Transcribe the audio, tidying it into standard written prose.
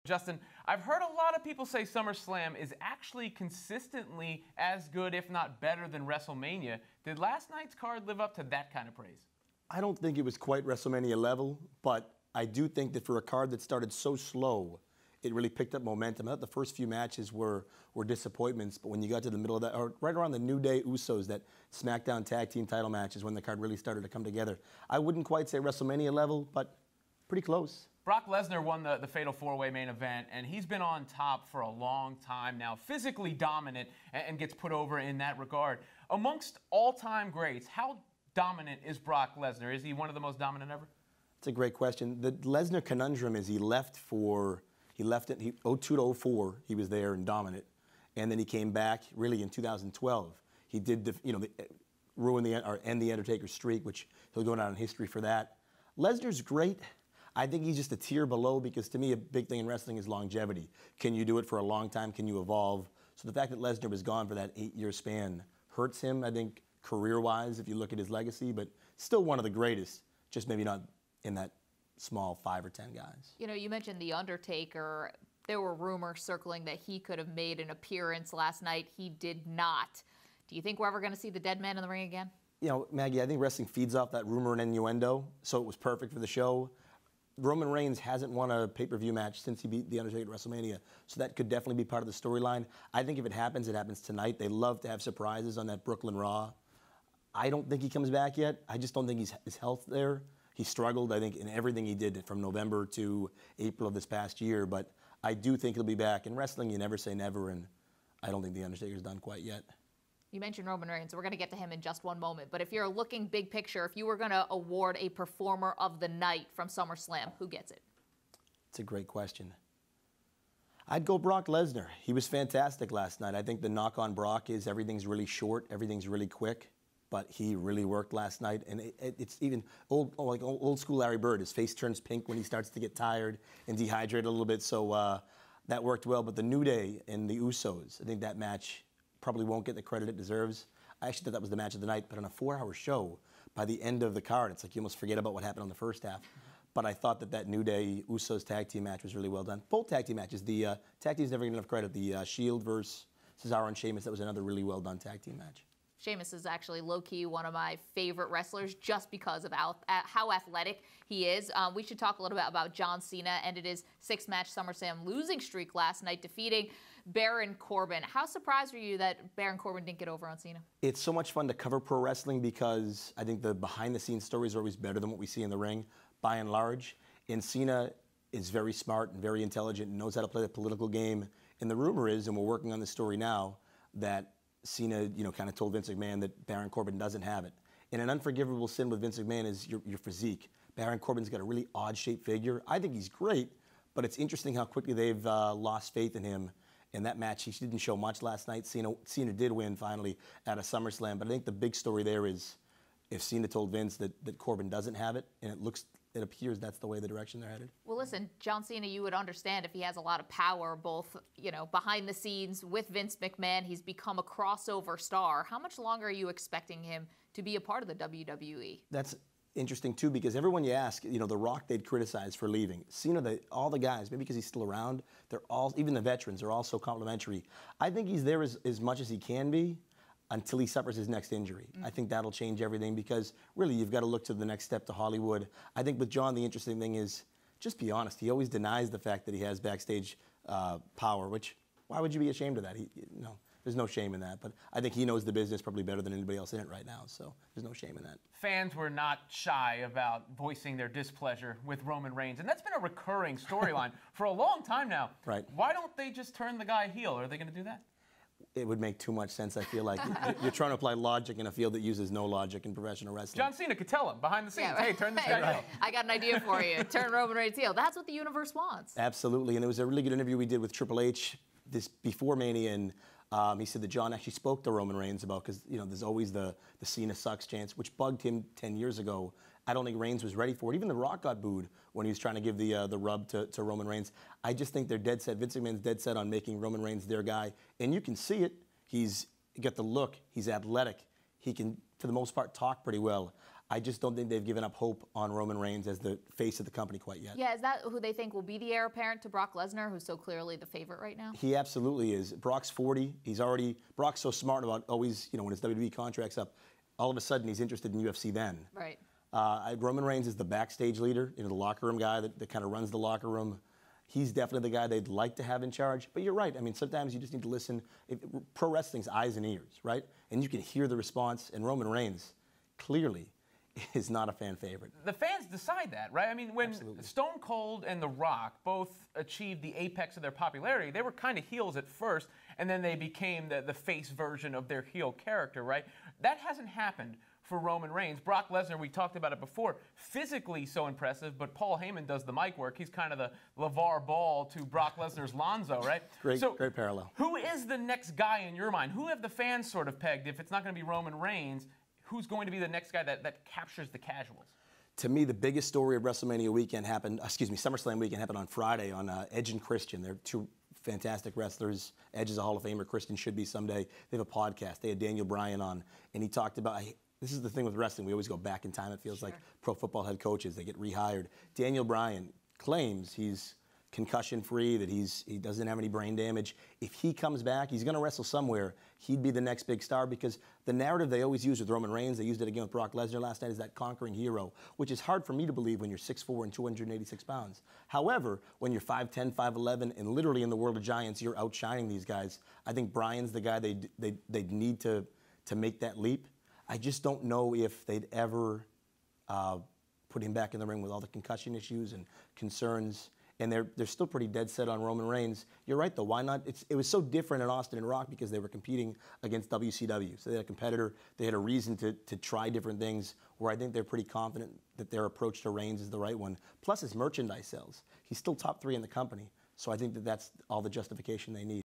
Justin, I've heard a lot of people say SummerSlam is actually consistently as good, if not better, than WrestleMania. Did last night's card live up to that kind of praise? I don't think it was quite WrestleMania level, but I do think that for a card that started so slow, it really picked up momentum. I thought the first few matches were disappointments, but when you got to the middle of that, or right around the New Day Usos, that SmackDown Tag Team title match is when the card really started to come together. I wouldn't quite say WrestleMania level, but pretty close. Brock Lesnar won the Fatal 4-Way main event, and he's been on top for a long time now, physically dominant, and gets put over in that regard. Amongst all-time greats, how dominant is Brock Lesnar? Is he one of the most dominant ever? It's a great question. The Lesnar conundrum is he left it 02 to 04, he was there and dominant, and then he came back really in 2012. He did end the Undertaker's streak, which he'll go down in history for that. Lesnar's great. I think he's just a tier below because, to me, a big thing in wrestling is longevity. Can you do it for a long time? Can you evolve? So the fact that Lesnar was gone for that 8-year span hurts him, I think, career-wise, if you look at his legacy, but still one of the greatest, just maybe not in that small 5 or 10 guys. You know, you mentioned The Undertaker. There were rumors circling that he could have made an appearance last night. He did not. Do you think we're ever going to see the dead man in the ring again? You know, Maggie, I think wrestling feeds off that rumor and innuendo, so it was perfect for the show. Roman Reigns hasn't won a pay-per-view match since he beat The Undertaker at WrestleMania, so that could definitely be part of the storyline. I think if it happens tonight. They love to have surprises on that Brooklyn Raw. I don't think he comes back yet. I just don't think his health there. He struggled, I think, in everything he did from November to April of this past year, but I do think he'll be back. In wrestling, you never say never, and I don't think The Undertaker's done quite yet. You mentioned Roman Reigns. We're going to get to him in just one moment. But if you're looking big picture, if you were going to award a performer of the night from SummerSlam, who gets it? It's a great question. I'd go Brock Lesnar. He was fantastic last night. I think the knock on Brock is everything's really short, everything's really quick. But he really worked last night, and it's even old school Larry Bird. His face turns pink when he starts to get tired and dehydrated a little bit, so that worked well. But the New Day and the Usos, I think that match probably won't get the credit it deserves. I actually thought that was the match of the night, but on a 4-hour show, by the end of the card, it's like you almost forget about what happened on the first half. But I thought that New Day Usos tag team match was really well done. Both tag team matches. The tag teams never get enough credit. The Shield versus Cesaro and Sheamus, that was another really well done tag team match. Sheamus is actually low-key one of my favorite wrestlers just because of how athletic he is. We should talk a little bit about John Cena, ended his 6-match SummerSlam losing streak last night, defeating Baron Corbin. How surprised were you that Baron Corbin didn't get over on Cena? It's so much fun to cover pro wrestling because I think the behind-the-scenes stories are always better than what we see in the ring, by and large. And Cena is very smart and very intelligent and knows how to play the political game. And the rumor is, and we're working on this story now, that Cena, kind of told Vince McMahon that Baron Corbin doesn't have it. And an unforgivable sin with Vince McMahon is your physique. Baron Corbin's got a really odd-shaped figure. I think he's great, but it's interesting how quickly they've lost faith in him. In that match, he didn't show much last night. Cena did win, finally, at a SummerSlam. But I think the big story there is if Cena told Vince that Corbin doesn't have it, and it appears that's the way the direction they're headed. Well, listen, John Cena, you would understand if he has a lot of power, both, behind the scenes with Vince McMahon. He's become a crossover star. How much longer are you expecting him to be a part of the WWE? That's interesting, too, because everyone you ask, The Rock, they'd criticize for leaving. Cena, all the guys, maybe because he's still around, even the veterans, are all so complimentary. I think he's there as much as he can be until he suffers his next injury. I think that'll change everything because, really, you've got to look to the next step to Hollywood. I think with John, the interesting thing is, just be honest, he always denies the fact that he has backstage power, which, why would you be ashamed of that? There's no shame in that. But I think he knows the business probably better than anybody else in it right now, so there's no shame in that. Fans were not shy about voicing their displeasure with Roman Reigns, and that's been a recurring storyline for a long time now. Right. Why don't they just turn the guy heel? Are they going to do that? It would make too much sense, I feel like. You're trying to apply logic in a field that uses no logic in professional wrestling. John Cena could tell him behind the scenes, hey, turn this guy heel. I got an idea for you. Turn Roman Reigns heel. That's what the universe wants. Absolutely, and it was a really good interview we did with Triple H before Mania, and he said that John actually spoke to Roman Reigns about, because there's always the Cena sucks chance, which bugged him 10 years ago. I don't think Reigns was ready for it. Even The Rock got booed when he was trying to give the rub to Roman Reigns. I just think they're dead set. Vince McMahon's dead set on making Roman Reigns their guy, and you can see it. He's got the look. He's athletic. He can, for the most part, talk pretty well. I just don't think they've given up hope on Roman Reigns as the face of the company quite yet. Yeah, is that who they think will be the heir apparent to Brock Lesnar, who's so clearly the favorite right now? He absolutely is. Brock's 40. Brock's so smart about always, when his WWE contract's up, all of a sudden he's interested in UFC then. Right. Roman Reigns is the backstage leader, the locker room guy that kind of runs the locker room. He's definitely the guy they'd like to have in charge. But you're right. I mean, sometimes you just need to listen. Pro wrestling's eyes and ears, right? And you can hear the response. And Roman Reigns clearly is not a fan favorite. The fans decide that, right? I mean, when Stone Cold and The Rock both achieved the apex of their popularity, they were kind of heels at first, and then they became the face version of their heel character, right? That hasn't happened for Roman Reigns. Brock Lesnar, we talked about it before, physically so impressive, but Paul Heyman does the mic work. He's kind of the LeVar Ball to Brock Lesnar's Lonzo, right? Great parallel. Who is the next guy in your mind? Who have the fans sort of pegged? If it's not going to be Roman Reigns, who's going to be the next guy that captures the casuals? To me, the biggest story of WrestleMania weekend SummerSlam weekend happened on Friday on Edge and Christian. They're two fantastic wrestlers. Edge is a Hall of Famer. Christian should be someday. They have a podcast. They had Daniel Bryan on, and he talked about, this is the thing with wrestling. We always go back in time. It feels like pro football head coaches. They get rehired. Daniel Bryan claims he's concussion-free, that he doesn't have any brain damage. If he comes back, he's going to wrestle somewhere. He'd be the next big star, because the narrative they always use with Roman Reigns, they used it again with Brock Lesnar last night, is that conquering hero, which is hard for me to believe when you're 6'4" and 286 pounds. However, when you're 5'10", 5'11", and literally in the world of giants, you're outshining these guys. I think Bryan's the guy they'd need to make that leap. I just don't know if they'd ever put him back in the ring with all the concussion issues and concerns. And they're still pretty dead set on Roman Reigns. You're right, though. Why not? It was so different in Austin and Rock because they were competing against WCW. So they had a competitor. They had a reason to try different things, where I think they're pretty confident that their approach to Reigns is the right one. Plus his merchandise sales. He's still top 3 in the company. So I think that's all the justification they need.